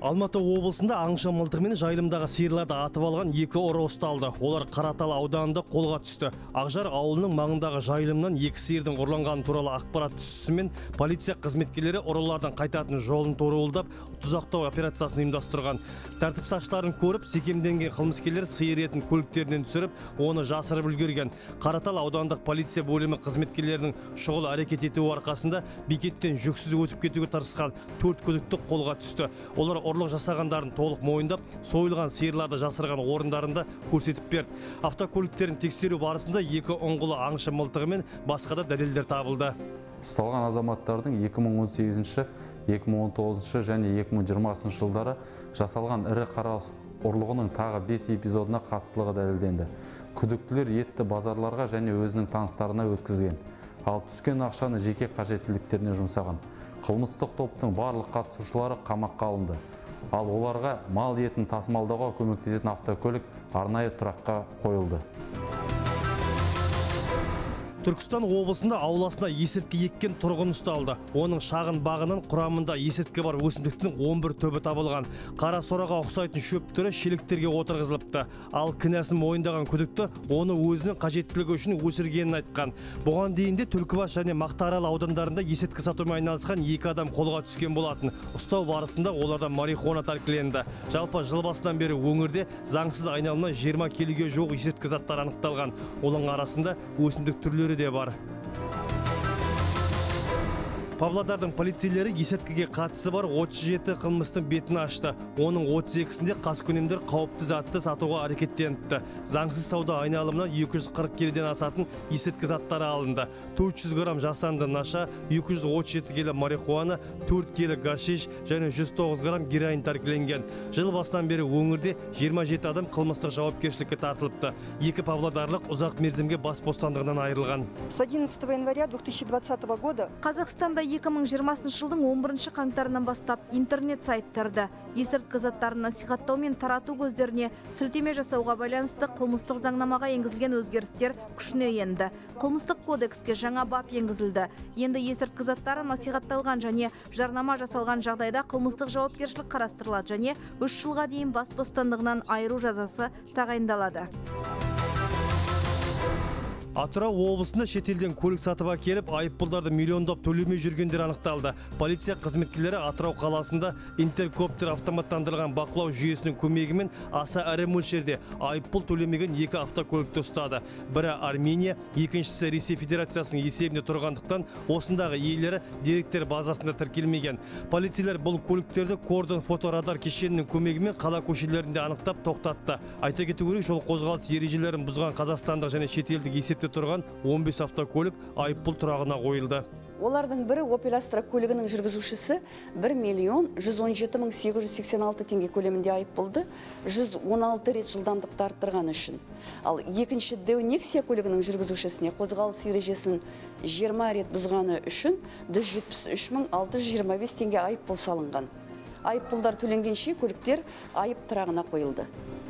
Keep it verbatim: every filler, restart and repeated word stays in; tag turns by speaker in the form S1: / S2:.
S1: Алматы облысында аңшы мылтығымен жайылымдағы сиырларды атып алған екі ұры ұсталды. Олар Қаратал ауданында қолға түсті. Ақжар ауылының маңындағы жайылымнан екі сиырдың ұрланғаны туралы ақпарат түсісімен полиция қызметкерлері ұрылардың қайтатын жолын торуылдап, тұзақтау операциясын ұйымдастырған. Тәртіп сақшыларын көріп, секемденген қылмыскерлер сиыр етін көліктерінен түсіріп, оны жасырып үлгерген. Қаратал аудандық полиция бөлімі қызметкерлерінің шұғыл әрекет етуі арқасында бекеттен жүксіз өтіп кетуге тырысқан төрт күдікті қолға түсті. Олар ұрлық жасағандарын толық мойындап, сойылған сиырларды жасырған орындарында көрсетіп берді. Автокөліктерін тексеру барысында екі ұңғылы аңшы мылтығы мен басқа да дәлелдер табылды.
S2: Ұсталған азаматтардың екі мың он сегізінші, екі мың он тоғызыншы және екі мың жиырмасыншы жылдары жасалған ірі қара ұрлығының тағы бес эпизодына қатыстылығы дәлелденді. Күдіктілер етті базарларға және өзінің таныстарына өткізген, ал түскен ақшаны жеке қажеттіліктеріне жұмсаған. Қылмыстық топтың барлық қатысушылары қамаққа алынды. Ал оларға мал етін тасымалдауға көмектесетін автокөлік арнайы тұраққа қойылды.
S1: Түркістан облысында ауласына есірткі еккен тұрғын ұсталды. Оның шағын бағының құрамында есірткі бар өсімдіктің он бір түбі табылған. Қара сораға ұқсайтын шөп түрі шелектерге отырғызылыпты. Ал кінәсін мойындаған күдікті оны өзінің қажеттілігі үшін өсіргенін айтқан. Бұған дейін де Түлкібас және Мақтаарал аудандарында есірткі сатумен айналысқан екі адам қолға түскен болатын. Ұстау барысында олардан марихуана тәркіленді. Жалпы жыл басынан бері өңірде заңсыз айналымнан жиырма келіге жуық есірткі заттар анықталған. Оның арасында өсімдік түрлері де бар. Павлодардың полицейлері есірткіге қатысы бар отыз жеті қылмыстың бетін ашты. Оның отыз екісінде қаскүнемдер қауіпті затты сатуға әрекеттеніпті. Заңсыз сауда айналымынан екі жүз қырық келіден асатын есірткі заттары алынды. төрт жүз грамм жасанды наша, екі жүз отыз жеті келі марихуана, төрт келі гашиш және жүз тоғыз грамм героин тәркіленген. Жыл басынан бері өңірде жиырма жеті адам қылмыстық жауапкершілікке тартылыпты. Екі павлодарлық ұзақ мерзімге бас бостандығынан айырылған.
S3: С одиннадцатого января две тысячи двадцатого года
S4: Қазақстанда екі мың жиырмасыншы жылдың он бірінші қаңтарынан бастап интернет сайттарды есірткі заттарын насихаттау мен тарату көздеріне сілтеме жасауға байланысты қылмыстық заңнамаға енгізілген өзгерістер күшіне енді. Қылмыстық кодекске жаңа бап енгізілді. Енді есірткі заттары насихатталған және жарнама жасалған жағдайда қылмыстық жауапкершілік қарастырылады және үш жылға дейін бас бостандығынан айыру жазасы тағайындалады.
S1: Атырау облысында шетелден көлік сатып әкеліп, айыппұлдарды миллиондап төлемей жүргендер анықталды. Полиция қызметкерлері Атырау қаласында интеркоптер автоматтандырылған бақылау жүйесінің көмегімен аса ірі мөлшерде айыппұл төлемеген екі автокөлікті ұстады. Бірі Армения, екіншісі Ресей Федерациясының есебінде тұрғандықтан, осындағы иелері деректер базасында тіркелмеген. Полицейлер бұл көліктерді кордон фоторадар кешенінің көмегімен қала көшелерінде анықтап тоқтатты. Айта кету керек, жол қозғалыс ережелерін бұзған қазақстандық және шетелдік есепте тұрған он бес автокөлік айыппұл тұрағына қойылды.
S3: Олардың бірі Opel Astra көлігінің жүргізушісі бір миллион жүз он жеті мың сегіз жүз сексен алты теңге көлемінде айыппұлды жүз он алты рет жылдамдықты арттырғаны үшін. Ал екінші Deo Nexia көлігінің жүргізушісіне қозғалыс ережесін жиырма рет бұзғаны үшін жүз жетпіс үш мың алты жүз жиырма бес теңге айыппұл салынған. Айыппұлдар төленгенше көліктер айып тұрағына қойылды.